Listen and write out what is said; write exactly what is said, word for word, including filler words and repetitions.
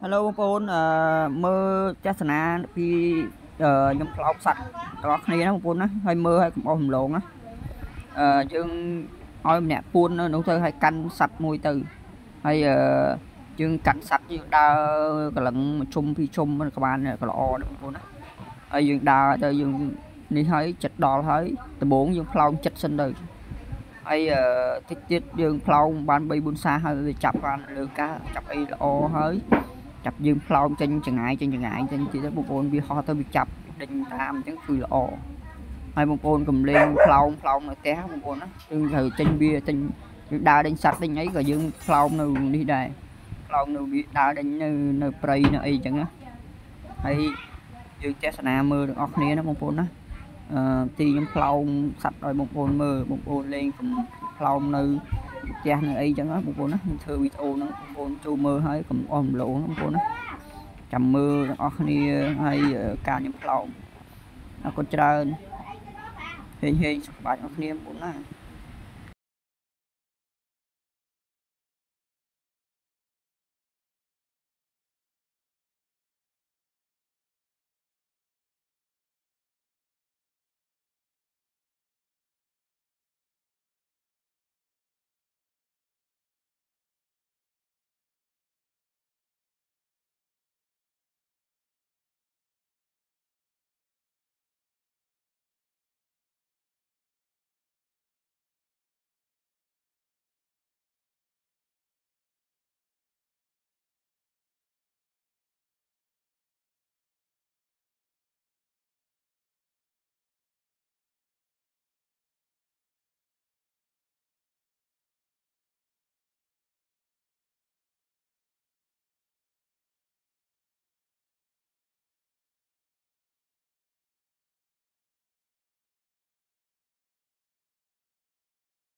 Hello បងប្អូនអឺមើលទស្សនាពីអឺខ្ញុំផ្លោកសัตว์របស់គ្នាណាបងប្អូនណាហើយមើលឲ្យកុំអស់រំលងណាអឺយើងឲ្យម្នាក់ពួននៅនោះទៅឲ្យកាន់សัตว์មួយទៅហើយអឺយើងកាន់សัตว์យើងដើរកន្លឹងមួយជុំពីរជុំក៏បានក៏ល្អដែរបងប្អូនណាហើយយើងដើរទៅយើងនេះហើយចិត្តដល់ហើយដំបូងយើងផ្លោងចិត្តសិនទៅហើយអឺតិចទៀតយើងផ្លោងបានបីបួនសាហើយវាចាប់បានលើការចាប់អីល្អហើយចាប់យើងផ្លោមចេញចងាយចេញចងាយចេញទៀតបងប្អូនវាហោះទៅវាចាប់ដេញតាមអញ្ចឹងគឺល្អហើយបងប្អូនកំលេងផ្លោមផ្លោមនៅផ្ទះបងប្អូនណាយើងត្រូវចេញវាចេញយើងដើរដេញសัตว์ដេញអីក៏យើងផ្លោមនៅនេះដែរផ្លោមនៅវាដើរដេញនៅនៅព្រៃនៅអីអញ្ចឹងណាហើយយើងទស្សនាមើលទាំងអស់គ្នាណាបងប្អូនណាអឺទីខ្ញុំផ្លោមសัตว์ឲ្យបងប្អូនមើលបងប្អូនលេងផ្លោមនៅផ្ទះនៅអីចឹងណាបងប្អូនណាខ្ញុំធ្វើវីដេអូហ្នឹងបងប្អូនចូលមើលហើយកុំអស់រំលងបងប្អូនណាចាំមើលទាំងអស់គ្នាហើយការខ្ញុំផ្លោមអរគុណច្រើនហេងហេងសុខសប្បាយអស់គ្នាបងប្អូនណា